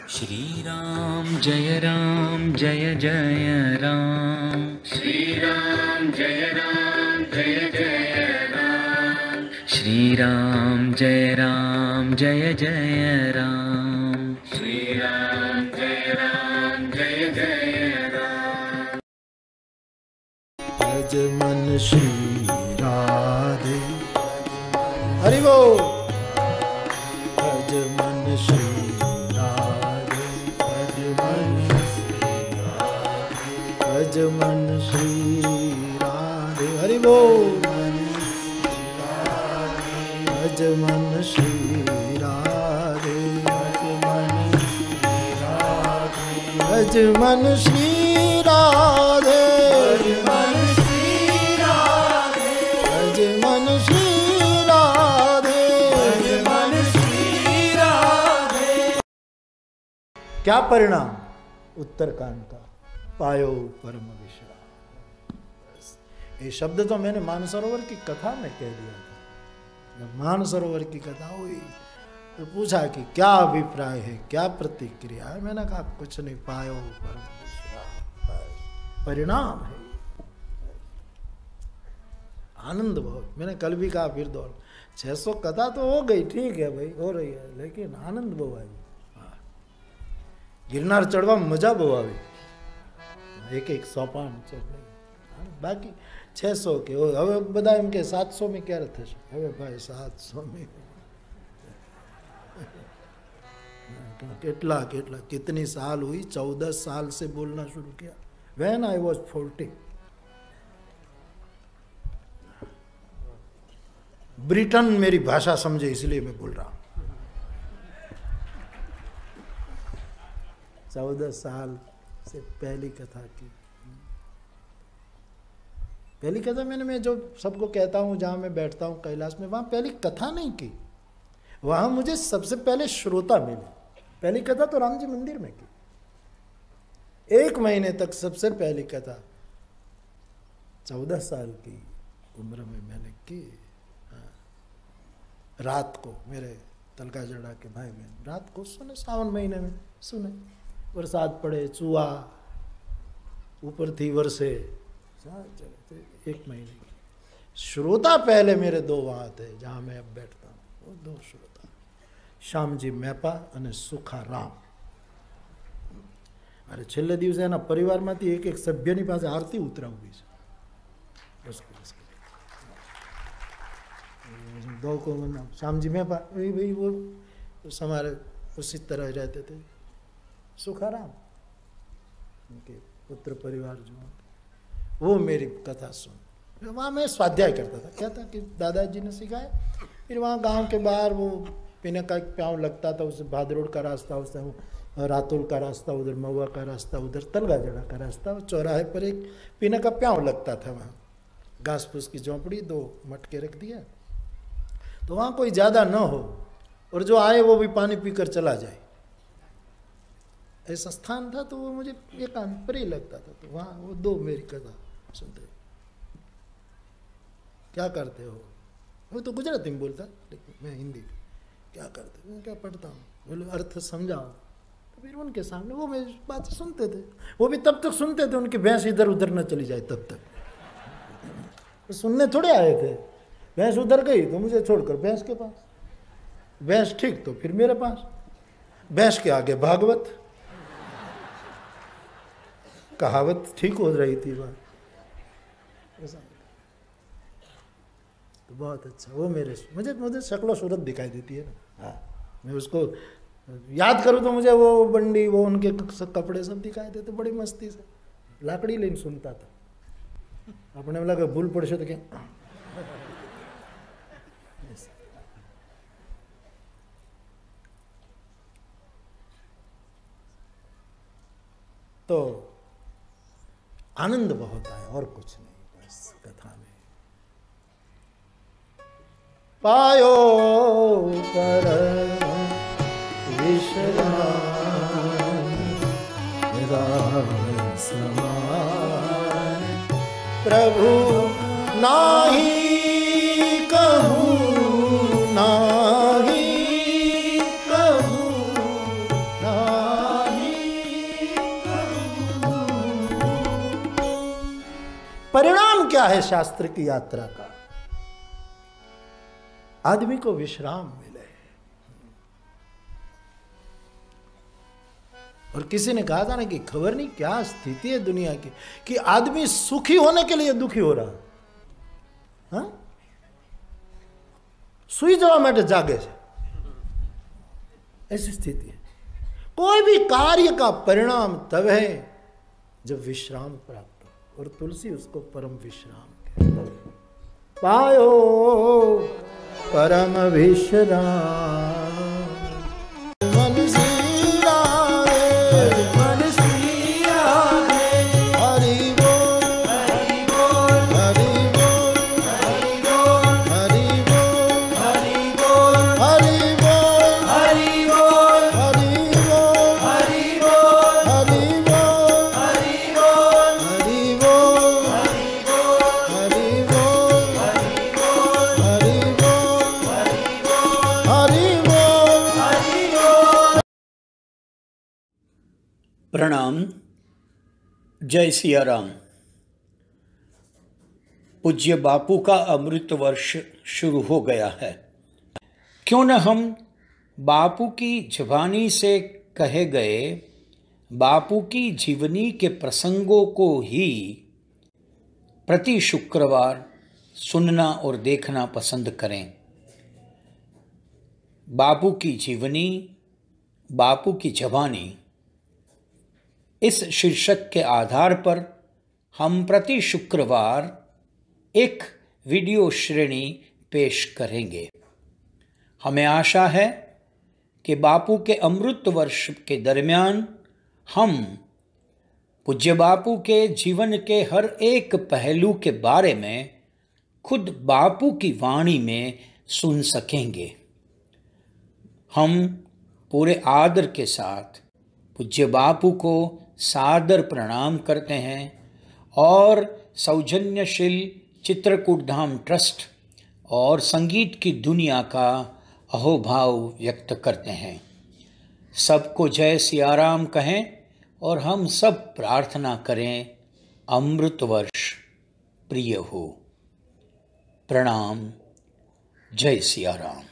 श्री राम जय जय राम। श्री राम जय जय राम। श्री राम जय जय राम। श्री राम जय राम। भज मन श्री राधे हरि बोल। भज मन श्री राधे, भज मन श्री राधे, भज मन श्री राधे हरि बोल। भज मन श्री राधे, भज मन श्री राधे, भज मन श्री राधे, क्या परिणाम उत्तरकांड का, पायो परम विश्राम। ये शब्द तो मैंने मानसरोवर की कथा में कह दिया था। जब मानसरोवर की कथा हुई तो पूछा कि क्या अभिप्राय है, क्या प्रतिक्रिया है। मैंने कहा कुछ नहीं, पायो परम विश्राम, परिणाम है, आनंद बहुत। मैंने कल भी कहा, फिर दौड़ 600 कथा तो हो गई, ठीक है भाई, हो रही है, लेकिन आनंद बहुत आई। गिरनार चढ़वा मजा बહુ આવી, એક એક સોપાન ચડે, બાકી 600 કે હવે બધા એમ કે 700 में ક્યારે થશે। હવે ભાઈ 700 में કેટલા કેટલા कितनी साल हुई, 14 साल से बोलना शुरू किया, व्हेन आई वाज 40। ब्रिटेन मेरी भाषा समझे इसलिए मैं बोल रहा हूँ। 14 साल से पहली कथा की। पहली कथा मैं जो सबको कहता हूँ, जहाँ मैं बैठता हूँ कैलाश में, वहाँ पहली कथा नहीं की, वहाँ मुझे सबसे पहले श्रोता मिले। पहली कथा तो राम जी मंदिर में की, 1 महीने तक सबसे पहली कथा 14 साल की उम्र में मैंने की। रात को मेरे तलका जड़ा के भाई बहन रात को सुने, सावन महीने में सुने, वरसाद पड़े, चूहा ऊपर थी वर्षे, 1 महीने की। श्रोता पहले मेरे 2 वहाँ थे जहाँ मैं अब बैठता हूँ, वो 2 श्रोता, श्याम जी मेपा और सुखा राम। अरे छेल्ले दिवसे एना परिवारमांथी एक सभ्यनी पासे आरती उतराववी छे। दो को श्याम जी मेपा भाई वो हमारे उसी तरह रहते थे। सुखाराम उनके पुत्र परिवार जो, वो मेरी कथा सुन। वहाँ मैं स्वाध्याय करता था, क्या था कि दादाजी ने सिखाया। फिर वहाँ गांव के बाहर वो पीने का प्याऊ लगता था, उसे भादरोड का रास्ता, उससे रातुल का रास्ता, उधर महुआ का रास्ता, उधर तलगा जड़ा का रास्ता, चौराहे पर एक पीने का प्याऊ लगता था। वहाँ घास फूस की झोंपड़ी, 2 मटके रख दिया, तो वहाँ कोई ज़्यादा न हो और जो आए वो भी पानी पीकर चला जाए, ऐसा स्थान था। तो वो मुझे एकांत पर ही लगता था। तो वहाँ वो 2 मेरी कथा सुनते। क्या करते हो? वो तो गुजराती में बोलता, लेकिन मैं हिंदी। क्या करते हो? मैं क्या पढ़ता हूँ। बोले अर्थ समझाओ। तो फिर उनके सामने वो मेरी बात सुनते थे। वो भी तब तक सुनते थे उनकी भैंस इधर उधर न चली जाए तब तक। तो सुनने थोड़े आए थे। भैंस उधर गई तो मुझे छोड़कर भैंस के पास, भैंस ठीक तो फिर मेरे पास, भैंस के आगे भागवत। कहावत ठीक हो रही थी बात, ऐसा। तो बहुत अच्छा वो मुझे शक्ल सूरत दिखाई देती है ना। हाँ, मैं उसको याद करूँ तो मुझे वो बंडी, वो उनके कपड़े सब दिखाई देते बड़ी मस्ती से। लाकड़ी लेन सुनता था, अपने लगा भूल पड़े तो क्या। तो आनंद बहुत आया और कुछ नहीं, बस कथा में। पायो परम विश्राम, राम समान प्रभु नाही कहूँ, नाही कहूँ, नाही परिणाम क्या है शास्त्र की यात्रा का? आदमी को विश्राम मिले। और किसी ने कहा था ना कि खबर नहीं क्या स्थिति है दुनिया की कि आदमी सुखी होने के लिए दुखी हो रहा। हाँ, सुई जवा માટે जागे છે, ऐसी स्थिति है। कोई भी कार्य का परिणाम तब है जब विश्राम प्राप्त हो, और तुलसी उसको परम विश्राम कहते। पायो परम विश्राम प्रणाम। जय सिया राम। पूज्य बापू का अमृत वर्ष शुरू हो गया है। क्यों न हम बापू की ज़बानी से कहे गए बापू की जीवनी के प्रसंगों को ही प्रति शुक्रवार सुनना और देखना पसंद करें। बापू की जीवनी, बापू की ज़बानी, इस शीर्षक के आधार पर हम प्रति शुक्रवार एक वीडियो श्रेणी पेश करेंगे। हमें आशा है कि बापू के अमृत वर्ष के दरमियान हम पूज्य बापू के जीवन के हर एक पहलू के बारे में खुद बापू की वाणी में सुन सकेंगे। हम पूरे आदर के साथ पूज्य बापू को सादर प्रणाम करते हैं और सौजन्यशील चित्रकूट धाम ट्रस्ट और संगीत की दुनिया का अहोभाव व्यक्त करते हैं। सबको जय सियाराम कहें और हम सब प्रार्थना करें अमृत वर्ष प्रिय हो। प्रणाम। जय सियाराम।